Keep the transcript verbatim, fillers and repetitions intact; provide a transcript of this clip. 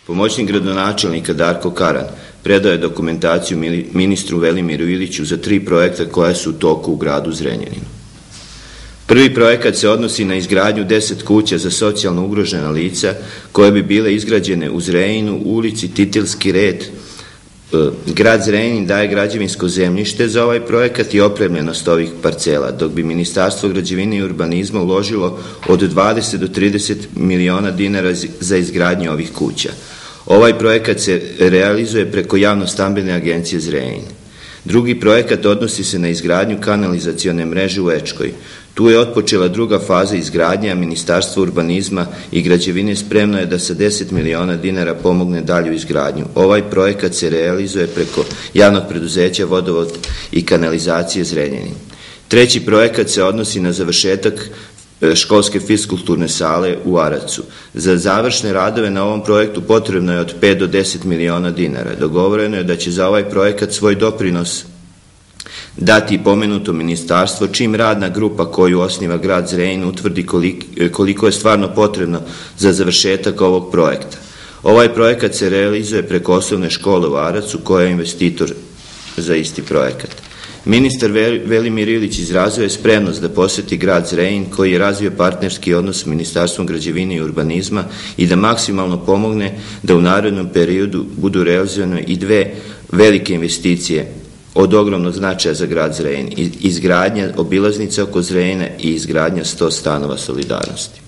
Pomoćnik gradonačelnika Darko Karan predao je dokumentaciju ministru Velimiru Iliću za tri projekta koja su u toku u gradu Zrenjaninu. Prvi projekat se odnosi na izgradnju deset kuća za socijalno ugrožena lica koje bi bile izgrađene u Zrenjaninu, u ulici Titilski red. Grad Zrenjanin daje građevinsko zemljište za ovaj projekat i opremljenost ovih parcela, dok bi Ministarstvo građevine i urbanizma uložilo od dvadeset do trideset miliona dinara za izgradnju ovih kuća. Ovaj projekat se realizuje preko javno-stambene agencije Zrenjanin. Drugi projekat odnosi se na izgradnju kanalizacione mreže u Ečkoj. Tu je otpočela druga faza izgradnje, a Ministarstvo urbanizma i građevine spremno je da sa deset miliona dinara pomogne dalju izgradnju. Ovaj projekat se realizuje preko javnog preduzeća Vodovod i kanalizacije Zrenjanin. Treći projekat se odnosi na završetak školske fiskulturne sale u Aracu. Za završne radove na ovom projektu potrebno je od pet do deset miliona dinara. Dogovoreno je da će za ovaj projekat svoj doprinos dati i pomenuto ministarstvo, čim radna grupa koju osniva grad Zrenjanin utvrdi koliko je stvarno potrebno za završetak ovog projekta. Ovaj projekat se realizuje preko osnovne škole u Aracu, koja je investitor za isti projekat. Ministar Velimir Ilić izrazio je spremnost da poseti grad Zrenjanin, koji je razvio partnerski odnos s Ministarstvom građevine i urbanizma i da maksimalno pomogne da u narednom periodu budu realizovane i dve velike investicije od ogromnog značaja za grad Zrenjanin: izgradnja obilaznice oko Zrenjanina i izgradnja sto stanova solidarnosti.